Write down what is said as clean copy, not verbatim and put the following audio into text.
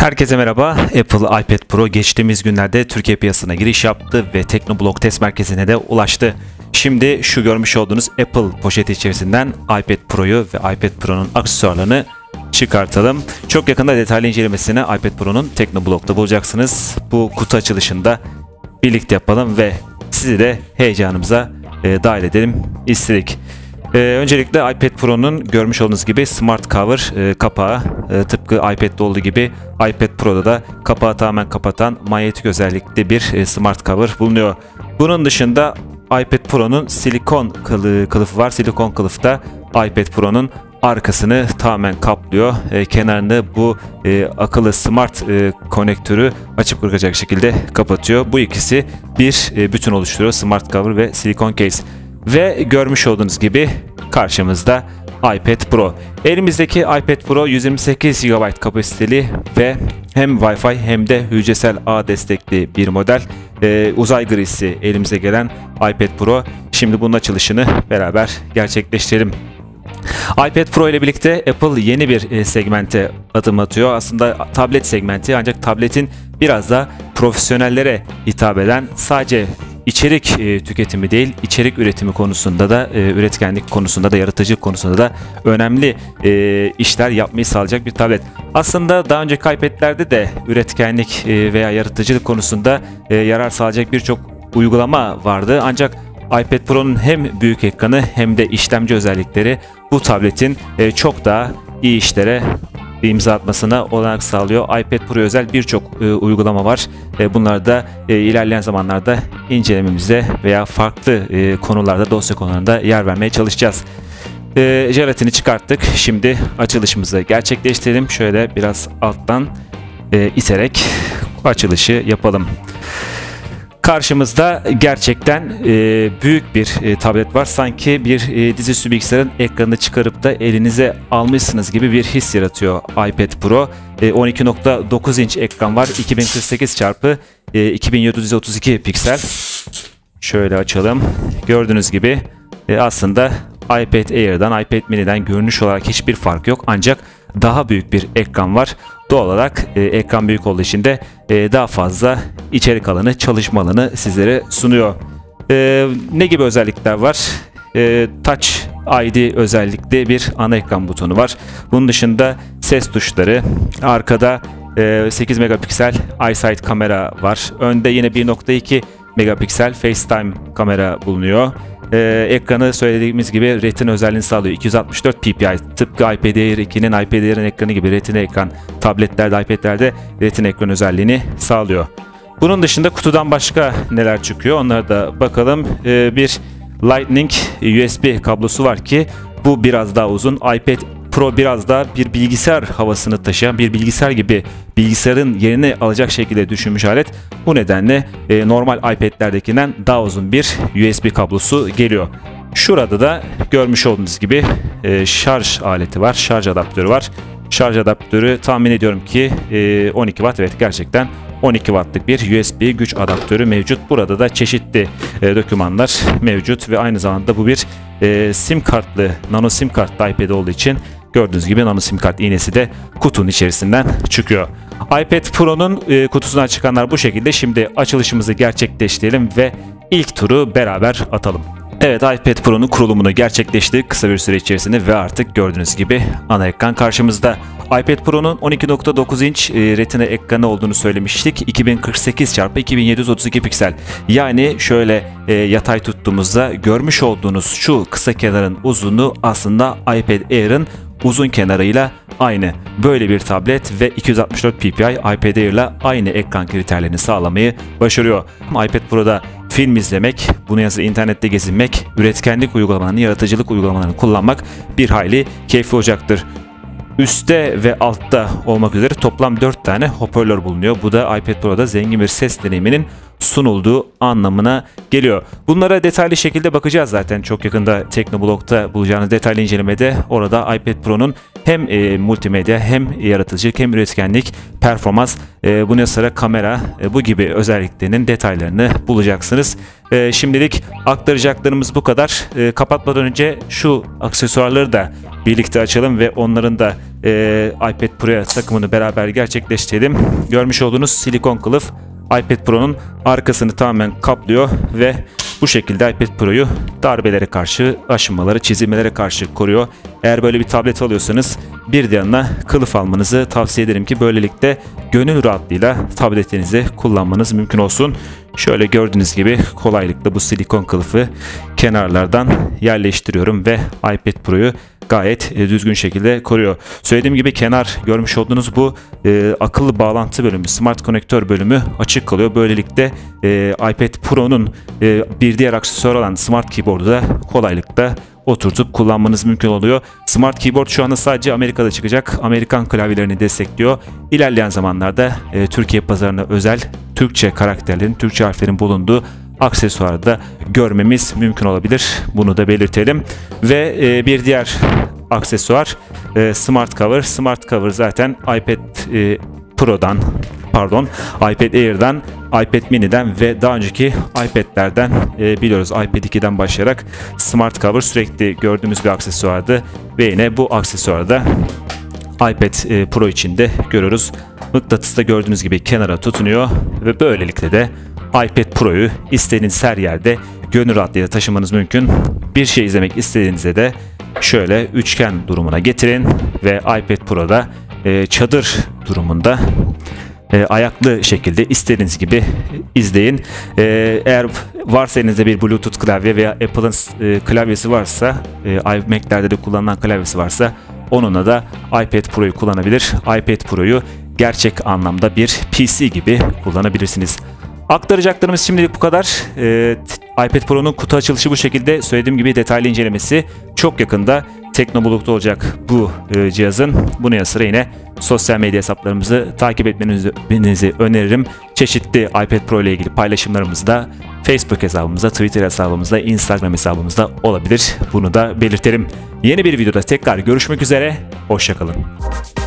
Herkese merhaba. Apple iPad Pro geçtiğimiz günlerde Türkiye piyasasına giriş yaptı ve Teknoblog test merkezine de ulaştı. Şimdi şu görmüş olduğunuz Apple poşeti içerisinden iPad Pro'yu ve iPad Pro'nun aksesuarlarını çıkartalım. Çok yakında detaylı incelemesini iPad Pro'nun Teknoblog'da bulacaksınız. Bu kutu açılışında birlikte yapalım ve sizi de heyecanımıza dahil edelim istedik. Öncelikle iPad Pro'nun görmüş olduğunuz gibi Smart Cover kapağı, tıpkı iPad'de olduğu gibi iPad Pro'da da kapağı tamamen kapatan manyetik özellikli bir Smart Cover bulunuyor. Bunun dışında iPad Pro'nun silikon kılıfı var. Silikon kılıf da iPad Pro'nun arkasını tamamen kaplıyor. Kenarını bu akıllı smart konektörü açıp bırakacak şekilde kapatıyor. Bu ikisi bir bütün oluşturuyor. Smart Cover ve silikon case. Ve görmüş olduğunuz gibi karşımızda iPad Pro. Elimizdeki iPad Pro 128 GB kapasiteli ve hem Wi-Fi hem de hücresel ağ destekli bir model. Uzay grisi elimize gelen iPad Pro. Şimdi bunun açılışını beraber gerçekleştirelim. iPad Pro ile birlikte Apple yeni bir segmente adım atıyor. Aslında tablet segmenti, ancak tabletin biraz da profesyonellere hitap eden, sadece içerik tüketimi değil, içerik üretimi konusunda da, üretkenlik konusunda da, yaratıcılık konusunda da önemli işler yapmayı sağlayacak bir tablet. Aslında daha önceki iPad'lerde de üretkenlik veya yaratıcılık konusunda yarar sağlayacak birçok uygulama vardı. Ancak iPad Pro'nun hem büyük ekranı hem de işlemci özellikleri bu tabletin çok daha iyi işlere imza atmasına olanak sağlıyor. iPad Pro özel birçok uygulama var. Bunları da ilerleyen zamanlarda incelememizde veya farklı konularda, dosya konularında yer vermeye çalışacağız. Jelatini çıkarttık. Şimdi açılışımızı gerçekleştirelim. Şöyle biraz alttan iterek açılışı yapalım. Karşımızda gerçekten büyük bir tablet var. Sanki bir dizüstü bilgisayarın ekranını çıkarıp da elinize almışsınız gibi bir his yaratıyor iPad Pro. 12.9 inç ekran var. 2048 x 2732 piksel. Şöyle açalım. Gördüğünüz gibi aslında iPad Air'dan, iPad mini'den görünüş olarak hiçbir fark yok. Ancak daha büyük bir ekran var. Doğal olarak ekran büyük olduğu için de daha fazla içerik alanı, çalışma alanı sizlere sunuyor. Ne gibi özellikler var? Touch ID özellikli bir ana ekran butonu var. Bunun dışında ses tuşları, arkada 8 megapiksel iSight kamera var. Önde yine 1.2 megapiksel FaceTime kamera bulunuyor. Ekranı söylediğimiz gibi Retina özelliğini sağlıyor. 264 ppi, tıpkı iPad Air 2'nin, iPad Air'in ekranı gibi Retina ekran, tabletlerde, iPad'lerde Retina ekran özelliğini sağlıyor. Bunun dışında kutudan başka neler çıkıyor onlara da bakalım. Bir Lightning USB kablosu var ki bu biraz daha uzun. iPad Pro biraz daha bir bilgisayar havasını taşıyan, bir bilgisayar gibi bilgisayarın yerini alacak şekilde düşünmüş alet. Bu nedenle normal iPad'lerdekinden daha uzun bir USB kablosu geliyor. Şurada da görmüş olduğunuz gibi şarj aleti var, şarj adaptörü var. Şarj adaptörü tahmin ediyorum ki 12 Watt, evet gerçekten 12 Watt'lık bir USB güç adaptörü mevcut. Burada da çeşitli dokümanlar mevcut ve aynı zamanda bu bir sim kartlı, nano sim kartlı iPad olduğu için gördüğünüz gibi nano sim kart iğnesi de kutunun içerisinden çıkıyor. iPad Pro'nun kutusundan çıkanlar bu şekilde. Şimdi açılışımızı gerçekleştirelim ve ilk turu beraber atalım. Evet, iPad Pro'nun kurulumunu gerçekleştirdik kısa bir süre içerisinde ve artık gördüğünüz gibi ana ekran karşımızda. iPad Pro'nun 12.9 inç Retina ekranı olduğunu söylemiştik. 2048 x 2732 piksel. Yani şöyle yatay tuttuğumuzda görmüş olduğunuz şu kısa kenarın uzunluğu aslında iPad Air'ın uzun kenarıyla aynı. Böyle bir tablet ve 264 ppi iPad Air ile aynı ekran kriterlerini sağlamayı başarıyor. iPad Pro'da film izlemek, bunu yazı internette gezinmek, üretkenlik uygulamalarını, yaratıcılık uygulamalarını kullanmak bir hayli keyifli olacaktır. Üstte ve altta olmak üzere toplam 4 tane hoparlör bulunuyor. Bu da iPad Pro'da zengin bir ses deneyiminin sunulduğu anlamına geliyor. Bunlara detaylı şekilde bakacağız zaten. Çok yakında Teknoblog'da bulacağınız detaylı incelemede orada iPad Pro'nun hem multimedya hem yaratıcılık hem üretkenlik, performans, bunun yanı sıra kamera bu gibi özelliklerinin detaylarını bulacaksınız. Şimdilik aktaracaklarımız bu kadar. Kapatmadan önce şu aksesuarları da birlikte açalım ve onların da iPad Pro'ya takımını beraber gerçekleştirelim. Görmüş olduğunuz silikon kılıf iPad Pro'nun arkasını tamamen kaplıyor ve bu şekilde iPad Pro'yu darbelere karşı, aşınmalara, çizilmelere karşı koruyor. Eğer böyle bir tablet alıyorsanız bir de yanına kılıf almanızı tavsiye ederim ki böylelikle gönül rahatlığıyla tabletinizi kullanmanız mümkün olsun. Şöyle gördüğünüz gibi kolaylıkla bu silikon kılıfı kenarlardan yerleştiriyorum ve iPad Pro'yu gayet düzgün şekilde koruyor. Söylediğim gibi kenar görmüş olduğunuz bu akıllı bağlantı bölümü, smart konektör bölümü açık kalıyor. Böylelikle iPad Pro'nun bir diğer aksesuar olan Smart Keyboard'u da kolaylıkla oturtup kullanmanız mümkün oluyor. Smart Keyboard şu anda sadece Amerika'da çıkacak. Amerikan klavyelerini destekliyor. İlerleyen zamanlarda Türkiye pazarına özel Türkçe karakterlerin, Türkçe harflerin bulunduğu aksesuarı da görmemiz mümkün olabilir. Bunu da belirtelim. Ve bir diğer aksesuar Smart Cover. Smart Cover zaten iPad Pro'dan, iPad Air'dan, iPad Mini'den ve daha önceki iPad'lerden biliyoruz. iPad 2'den başlayarak Smart Cover sürekli gördüğümüz bir aksesuardı ve yine bu aksesuarı da iPad Pro içinde görüyoruz. Mıknatısda gördüğünüz gibi kenara tutunuyor ve böylelikle de iPad Pro'yu istediğiniz her yerde gönül rahatlığıyla taşımanız mümkün. Bir şey izlemek istediğinizde de şöyle üçgen durumuna getirin ve iPad Pro'da çadır durumunda ayaklı şekilde istediğiniz gibi izleyin. Eğer varsa elinizde bir Bluetooth klavye veya Apple'ın klavyesi varsa, Mac'lerde de kullanılan klavyesi varsa onunla da iPad Pro'yu kullanabilir. iPad Pro'yu gerçek anlamda bir PC gibi kullanabilirsiniz. Aktaracaklarımız şimdilik bu kadar. iPad Pro'nun kutu açılışı bu şekilde. Söylediğim gibi detaylı incelemesi çok yakında Teknoblog'da olacak bu cihazın. Bunun yanı sıra yine sosyal medya hesaplarımızı takip etmenizi öneririm. Çeşitli iPad Pro ile ilgili paylaşımlarımız da Facebook hesabımızda, Twitter hesabımızda, Instagram hesabımızda olabilir. Bunu da belirtelim. Yeni bir videoda tekrar görüşmek üzere. Hoşça kalın.